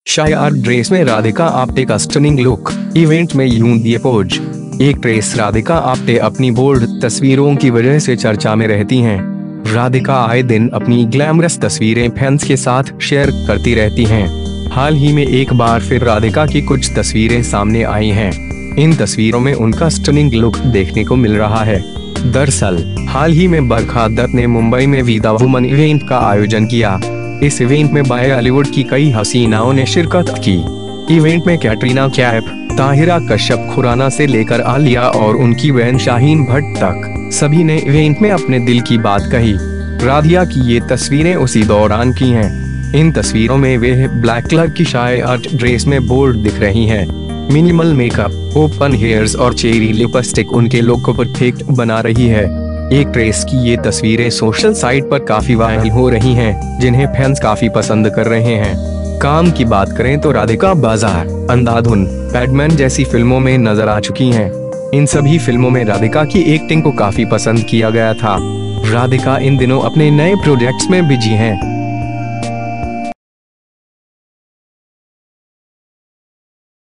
शायर ड्रेस में राधिका आप्टे का स्टनिंग लुक, इवेंट में यूं दिए पोज। एक्ट्रेस राधिका आप्टे अपनी बोल्ड तस्वीरों की वजह से चर्चा में रहती हैं। राधिका आए दिन अपनी ग्लैमरस तस्वीरें फैंस के साथ शेयर करती रहती हैं। हाल ही में एक बार फिर राधिका की कुछ तस्वीरें सामने आई हैं। इन तस्वीरों में उनका स्टनिंग लुक देखने को मिल रहा है। दरअसल हाल ही में बरखा दत्त ने मुंबई में विदा वुमन इवेंट का आयोजन किया। इस इवेंट में बॉलीवुड की कई हसीनाओं ने शिरकत की। इवेंट में कैटरीना कैफ, ताहिरा कश्यप खुराना से लेकर आलिया और उनकी बहन शाहीन भट्ट तक सभी ने इवेंट में अपने दिल की बात कही। राधिका की ये तस्वीरें उसी दौरान की हैं। इन तस्वीरों में वे ब्लैक कलर की शायर ड्रेस में बोल्ड दिख रही हैं। मिनिमल मेकअप, ओपन हेयर्स और चेरी लिपस्टिक उनके लुक को परफेक्ट बना रही है। एक्ट्रेस की ये तस्वीरें सोशल साइट पर काफी वायरल हो रही हैं, जिन्हें फैंस काफी पसंद कर रहे हैं। काम की बात करें तो राधिका बाजार, अंधाधुन, पैडमैन जैसी फिल्मों में नजर आ चुकी हैं। इन सभी फिल्मों में राधिका की एक्टिंग को काफी पसंद किया गया था। राधिका इन दिनों अपने नए प्रोजेक्ट्स में बिजी हैं।